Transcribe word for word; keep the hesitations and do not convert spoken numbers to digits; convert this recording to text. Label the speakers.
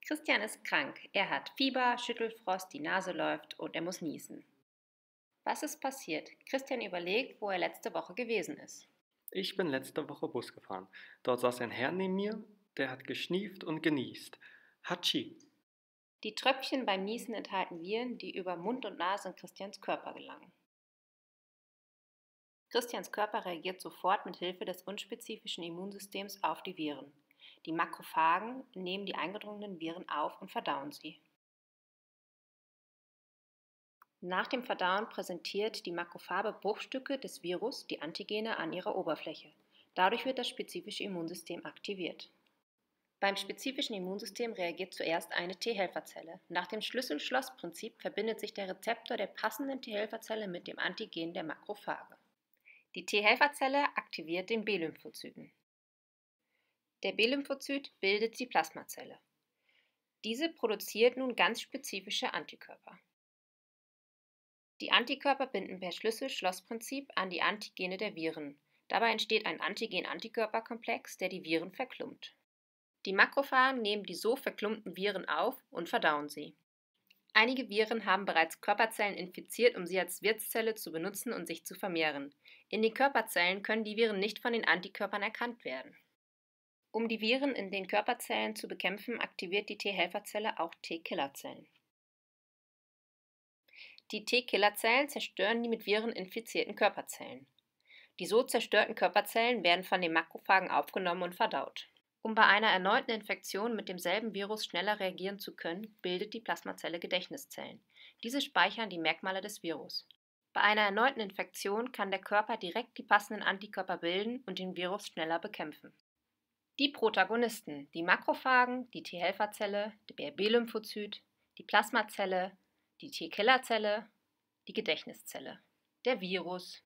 Speaker 1: Christian ist krank. Er hat Fieber, Schüttelfrost, die Nase läuft und er muss niesen. Was ist passiert? Christian überlegt, wo er letzte Woche gewesen ist.
Speaker 2: Ich bin letzte Woche Bus gefahren. Dort saß ein Herr neben mir, der hat geschnieft und genießt. Hatschi.
Speaker 1: Die Tröpfchen beim Niesen enthalten Viren, die über Mund und Nase in Christians Körper gelangen. Christians Körper reagiert sofort mit Hilfe des unspezifischen Immunsystems auf die Viren. Die Makrophagen nehmen die eingedrungenen Viren auf und verdauen sie. Nach dem Verdauen präsentiert die Makrophage Bruchstücke des Virus, die Antigene, an ihrer Oberfläche. Dadurch wird das spezifische Immunsystem aktiviert. Beim spezifischen Immunsystem reagiert zuerst eine T-Helferzelle. Nach dem Schlüssel-Schloss-Prinzip verbindet sich der Rezeptor der passenden T-Helferzelle mit dem Antigen der Makrophage. Die T-Helferzelle aktiviert den B-Lymphozyten. Der B-Lymphozyt bildet die Plasmazelle. Diese produziert nun ganz spezifische Antikörper. Die Antikörper binden per Schlüssel-Schloss-Prinzip an die Antigene der Viren. Dabei entsteht ein Antigen-Antikörperkomplex, der die Viren verklumpt. Die Makrophagen nehmen die so verklumpten Viren auf und verdauen sie. Einige Viren haben bereits Körperzellen infiziert, um sie als Wirtszelle zu benutzen und sich zu vermehren. In den Körperzellen können die Viren nicht von den Antikörpern erkannt werden. Um die Viren in den Körperzellen zu bekämpfen, aktiviert die T-Helferzelle auch T-Killerzellen. Die T-Killerzellen zerstören die mit Viren infizierten Körperzellen. Die so zerstörten Körperzellen werden von den Makrophagen aufgenommen und verdaut. Um bei einer erneuten Infektion mit demselben Virus schneller reagieren zu können, bildet die Plasmazelle Gedächtniszellen. Diese speichern die Merkmale des Virus. Bei einer erneuten Infektion kann der Körper direkt die passenden Antikörper bilden und den Virus schneller bekämpfen. Die Protagonisten, die Makrophagen, die T-Helferzelle, der B-Lymphozyt, die Plasmazelle, die T-Killerzelle, die Gedächtniszelle, der Virus,